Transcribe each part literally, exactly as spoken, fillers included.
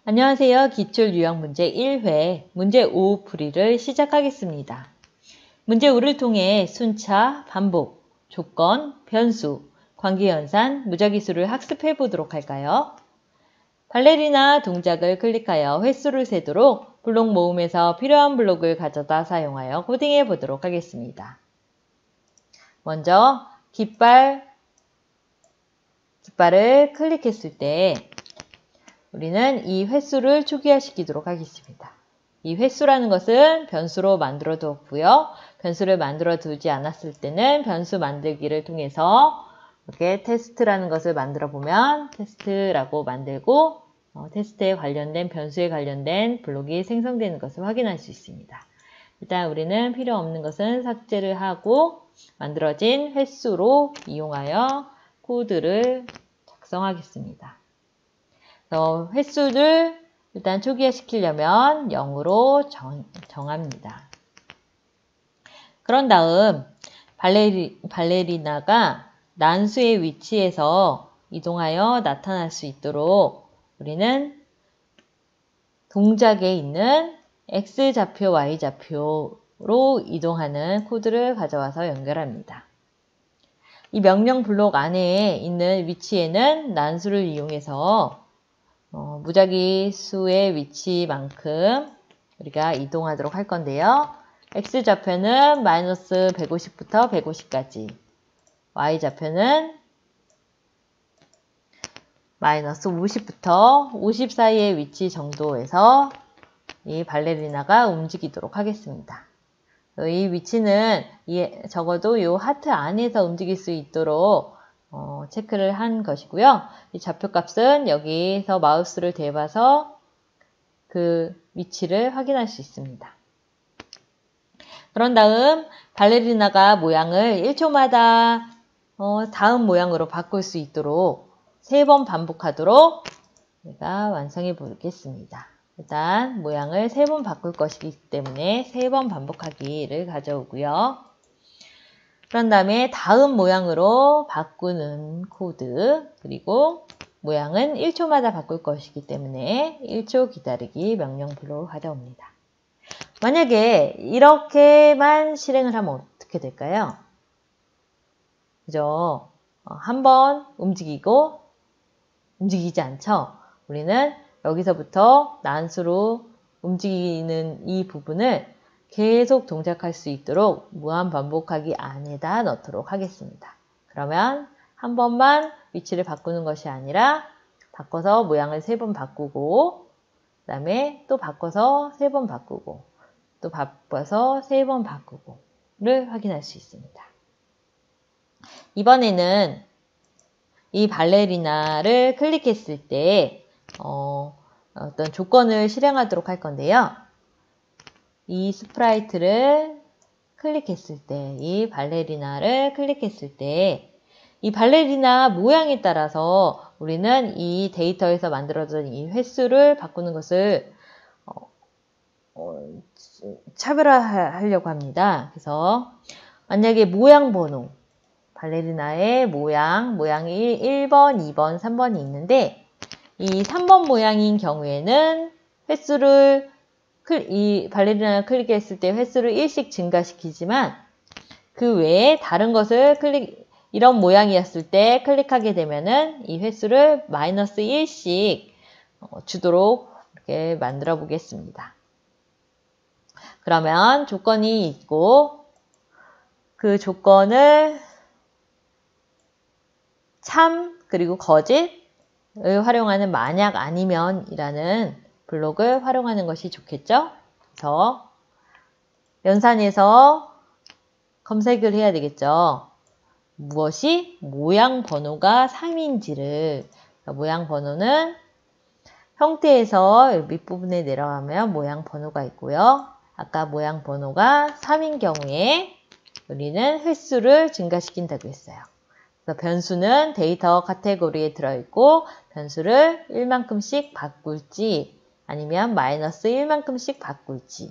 안녕하세요. 기출유형문제 일 회 문제 오 풀이를 시작하겠습니다. 문제 오를 통해 순차, 반복, 조건, 변수, 관계연산, 무작위수를 학습해 보도록 할까요? 발레리나 동작을 클릭하여 횟수를 세도록 블록 모음에서 필요한 블록을 가져다 사용하여 코딩해 보도록 하겠습니다. 먼저 깃발, 깃발을 클릭했을 때 우리는 이 횟수를 초기화시키도록 하겠습니다. 이 횟수라는 것은 변수로 만들어 두었고요. 변수를 만들어 두지 않았을 때는 변수 만들기를 통해서 이렇게 테스트라는 것을 만들어 보면 테스트라고 만들고 어, 테스트에 관련된 변수에 관련된 블록이 생성되는 것을 확인할 수 있습니다. 일단 우리는 필요 없는 것은 삭제를 하고 만들어진 횟수로 이용하여 코드를 작성하겠습니다. 그래서 횟수를 일단 초기화시키려면 영으로 정, 정합니다. 그런 다음 발레리, 발레리나가 난수의 위치에서 이동하여 나타날 수 있도록 우리는 동작에 있는 X좌표, Y좌표로 이동하는 코드를 가져와서 연결합니다. 이 명령 블록 안에 있는 위치에는 난수를 이용해서 어, 무작위수의 위치만큼 우리가 이동하도록 할 건데요. X좌표는 마이너스 백오십부터 백오십까지, Y좌표는 마이너스 오십부터 오십 사이의 위치 정도에서 이 발레리나가 움직이도록 하겠습니다. 이 위치는 적어도 이 하트 안에서 움직일 수 있도록 어, 체크를 한 것이고요. 이 좌표값은 여기서 마우스를 대봐서 그 위치를 확인할 수 있습니다. 그런 다음 발레리나가 모양을 일 초마다 어, 다음 모양으로 바꿀 수 있도록 세 번 반복하도록 제가 완성해 보겠습니다. 일단 모양을 세 번 바꿀 것이기 때문에 세 번 반복하기를 가져오고요. 그런 다음에 다음 모양으로 바꾸는 코드, 그리고 모양은 일 초마다 바꿀 것이기 때문에 일 초 기다리기 명령 블록을 가져옵니다. 만약에 이렇게만 실행을 하면 어떻게 될까요? 그죠? 한번 움직이고 움직이지 않죠? 우리는 여기서부터 난수로 움직이는 이 부분을 계속 동작할 수 있도록 무한 반복하기 안에다 넣도록 하겠습니다. 그러면 한 번만 위치를 바꾸는 것이 아니라 바꿔서 모양을 세 번 바꾸고 그 다음에 또 바꿔서 세 번 바꾸고 또 바꿔서 세 번 바꾸고를 확인할 수 있습니다. 이번에는 이 발레리나를 클릭했을 때 어, 어떤 조건을 실행하도록 할 건데요. 이 스프라이트를 클릭했을 때, 이 발레리나를 클릭했을 때, 이 발레리나 모양에 따라서 우리는 이 데이터에서 만들어진 이 횟수를 바꾸는 것을 어, 어, 차별화하려고 합니다. 그래서 만약에 모양 번호, 발레리나의 모양, 모양이 일 번, 이 번, 삼 번이 있는데 이 삼 번 모양인 경우에는 횟수를 이 발레리나를 클릭했을 때 횟수를 일씩 증가시키지만 그 외에 다른 것을 클릭 이런 모양이었을 때 클릭하게 되면은 이 횟수를 마이너스 일씩 주도록 이렇게 만들어 보겠습니다. 그러면 조건이 있고 그 조건을 참 그리고 거짓을 활용하는 만약 아니면 이라는 블록을 활용하는 것이 좋겠죠. 그래서 연산에서 검색을 해야 되겠죠. 무엇이 모양 번호가 삼인지를 모양 번호는 형태에서 밑부분에 내려가면 모양 번호가 있고요. 아까 모양 번호가 삼인 경우에 우리는 횟수를 증가시킨다고 했어요. 그래서 변수는 데이터 카테고리에 들어있고 변수를 일만큼씩 바꿀지 아니면 마이너스 일만큼씩 바꿀지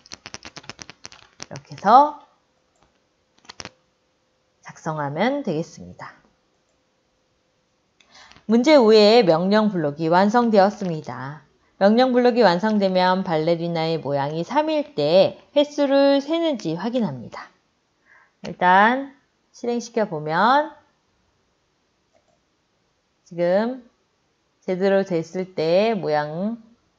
이렇게 해서 작성하면 되겠습니다. 문제 오의 명령 블록이 완성되었습니다. 명령 블록이 완성되면 발레리나의 모양이 삼일 때 횟수를 세는지 확인합니다. 일단 실행시켜 보면 지금 제대로 됐을 때 모양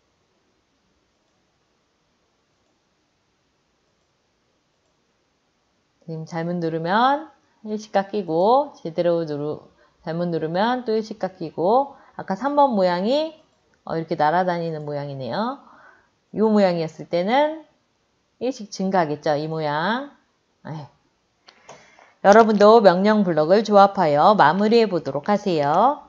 지금 잘못 누르면 일씩 깎이고 제대로 누르 잘못 누르면 또 일씩 깎이고 아까 삼 번 모양이 어, 이렇게 날아다니는 모양이네요. 이 모양이었을 때는 일씩 증가하겠죠. 이 모양. 에이. 여러분도 명령 블록을 조합하여 마무리해 보도록 하세요.